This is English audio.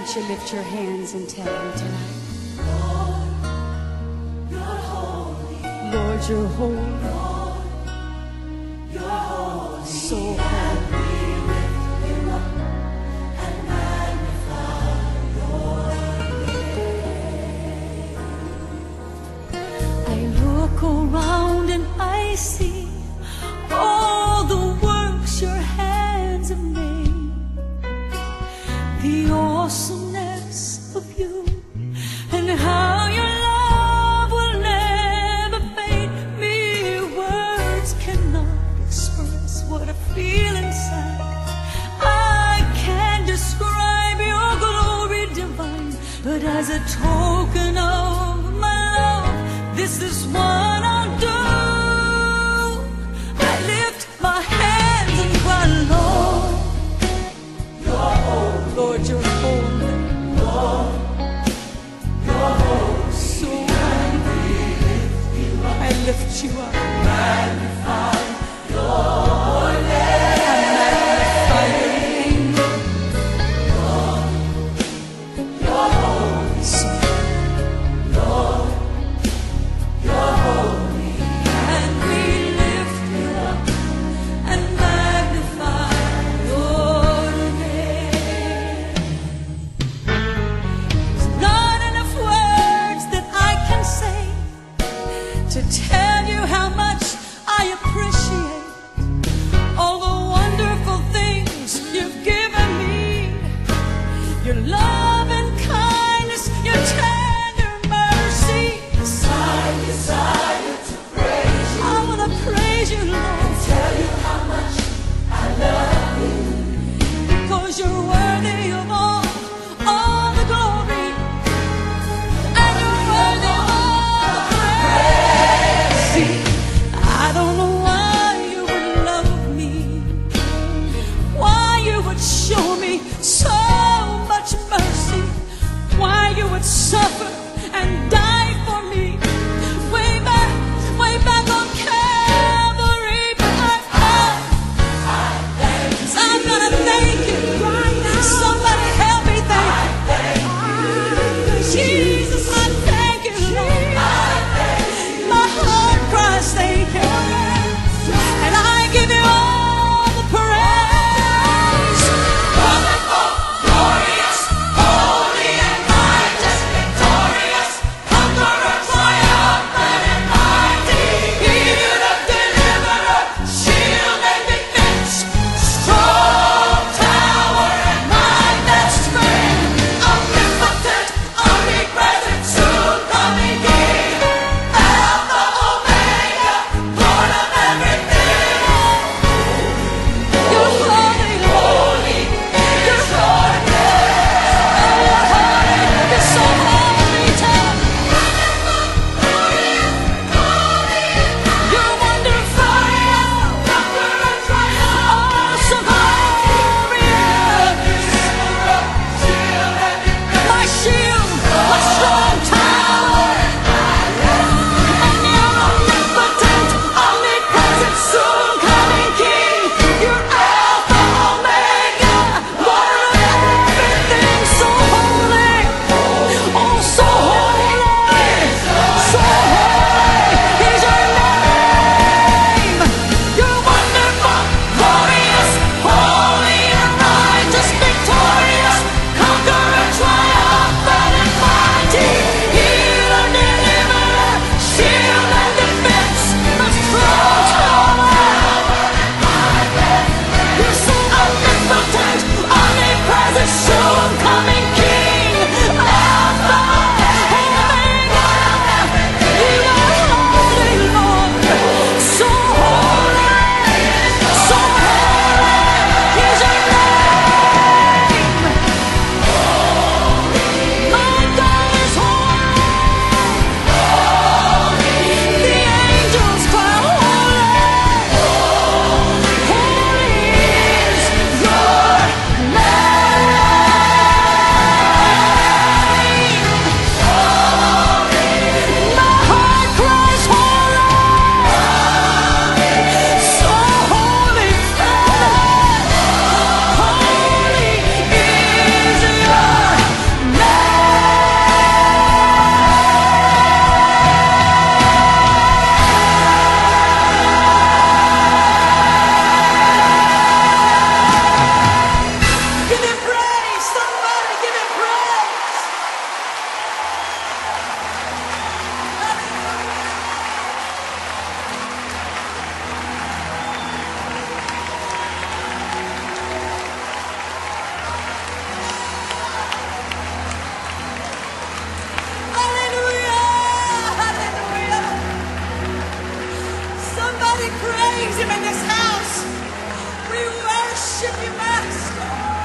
don't you lift your hands and tell him tonight? Lord, you're holy. You're holy. So holy. We lift you up and magnify your name. I look around and I see all the works your hands have made, the awesomeness of you, and how your love will never fade. Mere words cannot express what I feel inside. I can't describe your glory divine, but as a token of my love, this is what I'll do. I lift my hands and cry, Lord, You're holy. Lord, you're holy. Lord, you're holy. So And we lift you up. I lift you up. Magnify your name. I magnify your name. Lord, you're holy. So Lord, you're holy. and we lift you up and magnify your name. There's not enough words that I can say to tell you how Somebody praise him in this house. We worship you, Master.